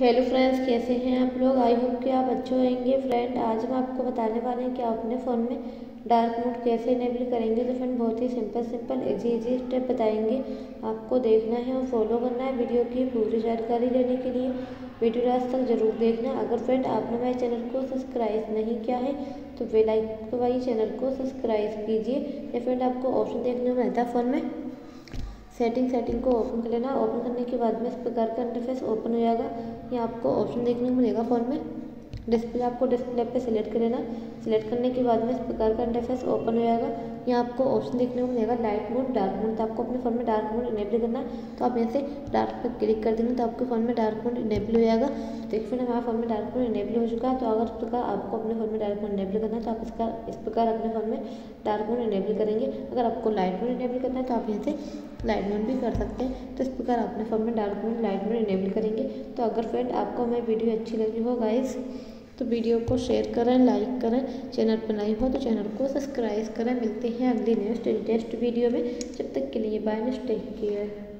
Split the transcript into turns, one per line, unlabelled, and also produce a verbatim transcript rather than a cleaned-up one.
Hello friends, कैसे हैं आप लोग। आई होप कि आप अच्छे होंगे। फ्रेंड, आज हम आपको बताने वाले हैं कि आप अपने फ़ोन में डार्क मोड कैसे इनेबल करेंगे। तो फ्रेंड, बहुत ही simple simple easy easy step बताएंगे। आपको देखना है और फॉलो करना है। वीडियो की पूरी जानकारी लेने के लिए वीडियो लास्ट तक जरूर देखना। अगर फ्रेंड आपने मेरे चैनल को सब्सक्राइब नहीं किया है तो बेल आइकन दबाइए, चैनल को सब्सक्राइब कीजिए। या फ्रेंड आपको ऑप्शन देखने को मिलता है फ़ोन में सेटिंग सेटिंग को ओपन कर लेना। ओपन करने के बाद में इस प्रकार का इंटरफेस ओपन हो जाएगा। यहाँ आपको ऑप्शन देखने को मिलेगा फ़ोन में डिस्प्ले, आपको डिस्प्ले पे सिलेक्ट कर लेना। सिलेक्ट करने के बाद में इस प्रकार का इंटरफेस ओपन हो जाएगा। यहाँ आपको ऑप्शन देखने को मिलेगा लाइट मोड, डार्क मोड। तो आपको अपने फ़ोन में डार्क मोड इनेबल करना है, तो आप यहाँ से डार्क पर क्लिक कर देंगे तो आपके फ़ोन में डार्क मोड इनेबल हो जाएगा। तो एक फिर हमारे फ़ोन में डार्क मोड इनेबल हो चुका है। तो अगर इस प्रकार आपको अपने फ़ोन में डार्क मोड इनेबल करना है तो आप इसका इस प्रकार अपने फ़ोन में डार्क मोड इनेबल करेंगे। अगर आपको लाइट मोड इनेबल करना है तो आप यहाँ से लाइट मोड भी कर सकते हैं। तो इस प्रकार अपने फ़ोन में dark mode light mode enable करेंगे। तो अगर फ्रेंड आपको हमारी वीडियो अच्छी लगी हो गाइस तो वीडियो को शेयर करें, लाइक करें। चैनल पर नए हो तो चैनल को सब्सक्राइब करें। मिलते हैं अगली नेक्स्ट इंटरेस्ट वीडियो में। जब तक के लिए बाय, टेक केयर।